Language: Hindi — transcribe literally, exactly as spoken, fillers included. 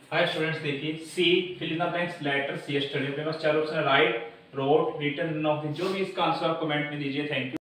हाय स्टूडेंट्स, देखिए C fill in the blanks letters yesterday. अपने पास चार ऑप्शन है, राइट, रोट, रिटन, नॉट। जो भी इसका आंसर आप कमेंट में दीजिए। Thank you.